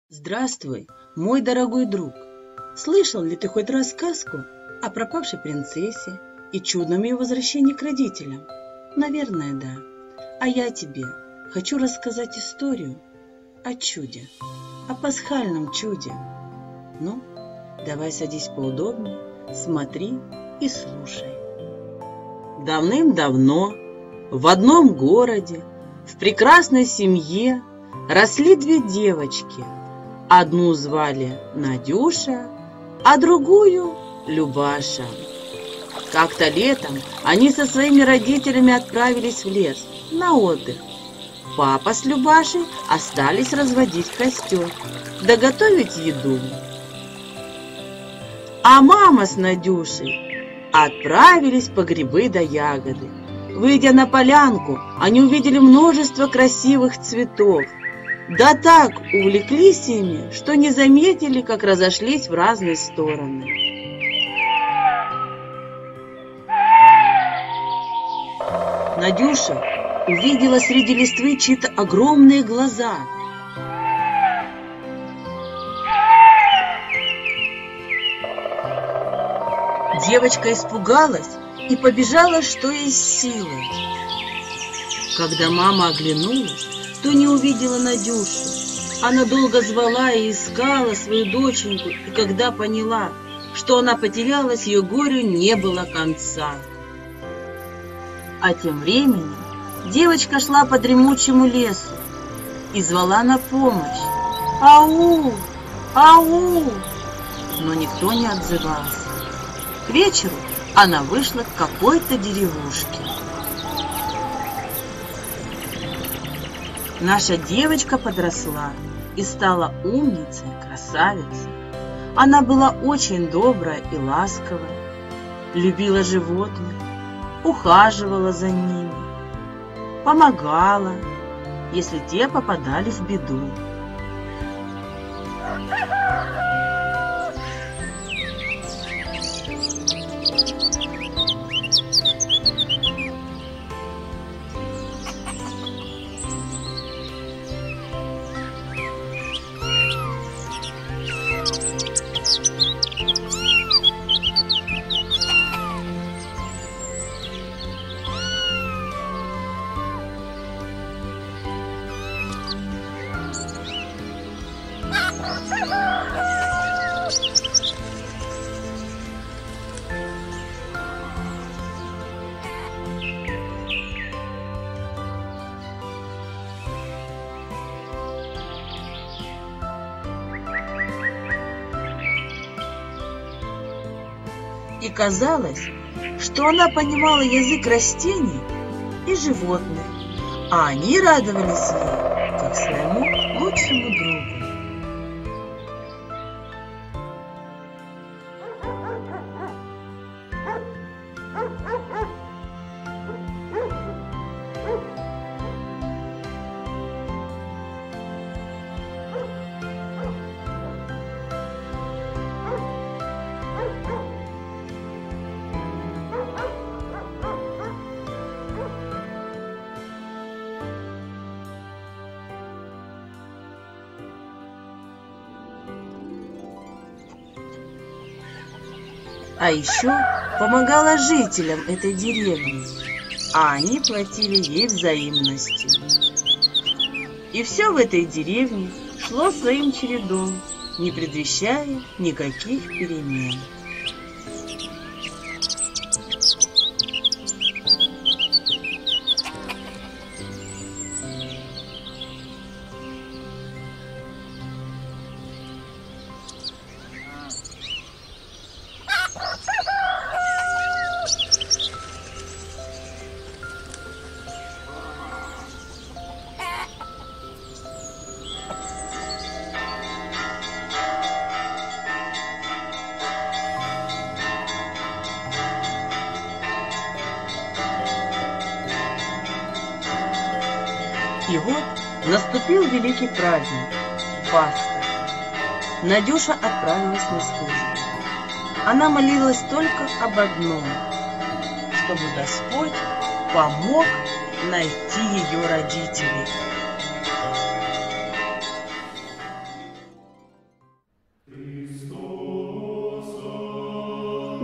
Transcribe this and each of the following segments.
Здравствуй, мой дорогой друг! Слышал ли ты хоть раз сказку о пропавшей принцессе и чудном ее возвращении к родителям? Наверное, да. А я тебе хочу рассказать историю о чуде, о пасхальном чуде. Ну, давай садись поудобнее, смотри и слушай. Давным-давно в одном городе, в прекрасной семье росли две девочки. Одну звали Надюша, а другую Любаша. Как-то летом они со своими родителями отправились в лес на отдых. Папа с Любашей остались разводить костер, да готовить еду. А мама с Надюшей отправились по грибы да ягоды. Выйдя на полянку, они увидели множество красивых цветов. Да так увлеклись ими, что не заметили, как разошлись в разные стороны. Надюша увидела среди листвы чьи-то огромные глаза. Девочка испугалась и побежала, что есть силы. Когда мама оглянулась, то не увидела Надюшу. Она долго звала и искала свою доченьку, и когда поняла, что она потерялась, ее горю не было конца. А тем временем девочка шла по дремучему лесу и звала на помощь: «Ау! Ау!» Но никто не отзывался. К вечеру она вышла к какой-то деревушке. Наша девочка подросла и стала умницей, красавицей. Она была очень добрая и ласковая, любила животных, ухаживала за ними, помогала, если те попадали в беду. И казалось, что она понимала язык растений и животных, а они радовались ей, как своему лучшему другу. А еще помогала жителям этой деревни, а они платили ей взаимностью. И все в этой деревне шло своим чередом, не предвещая никаких перемен. И вот наступил великий праздник – Пасха. Надюша отправилась на службу. Она молилась только об одном – чтобы Господь помог найти ее родителей.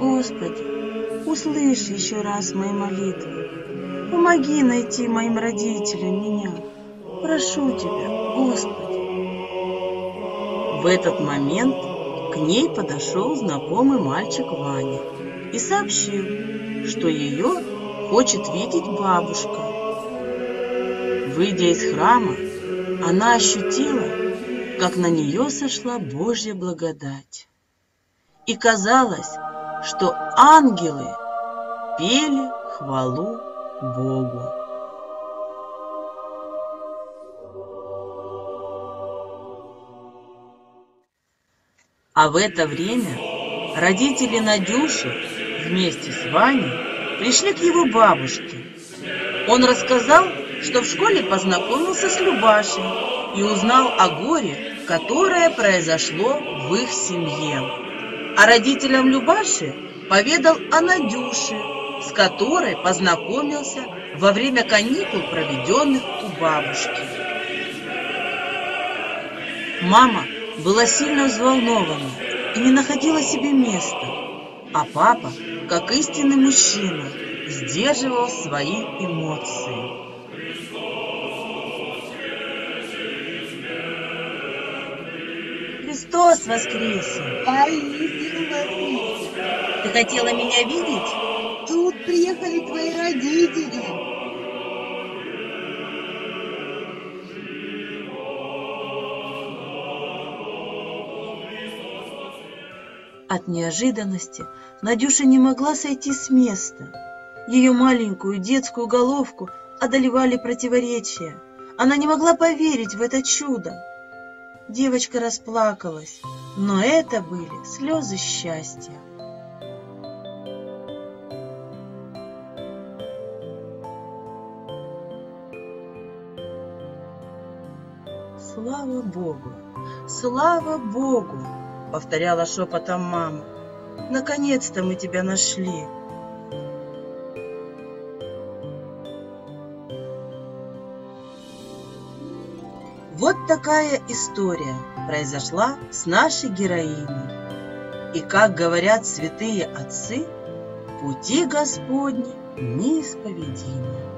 Господи, услышь еще раз мои молитвы. Помоги найти моим родителям меня. Прошу Тебя, Господи. В этот момент к ней подошел знакомый мальчик Ваня и сообщил, что ее хочет видеть бабушка. Выйдя из храма, она ощутила, как на нее сошла Божья благодать. И казалось, что ангелы пели хвалу Богу. А в это время родители Надюши вместе с Ваней пришли к его бабушке. Он рассказал, что в школе познакомился с Любашей и узнал о горе, которое произошло в их семье. А родителям Любаши поведал о Надюше, с которой познакомился во время каникул, проведенных у бабушки. Мама была сильно взволнована и не находила себе места, а папа, как истинный мужчина, сдерживал свои эмоции. Христос воскресе! Воистину воскресе! Ты хотела меня видеть? Тут приехали твои родители. От неожиданности Надюша не могла сойти с места. Ее маленькую детскую головку одолевали противоречия. Она не могла поверить в это чудо. Девочка расплакалась, но это были слезы счастья. «Слава Богу! Слава Богу!» — повторяла шепотом мама. «Наконец-то мы тебя нашли!» Вот такая история произошла с нашей героиней. И, как говорят святые отцы, пути Господни неисповедимы.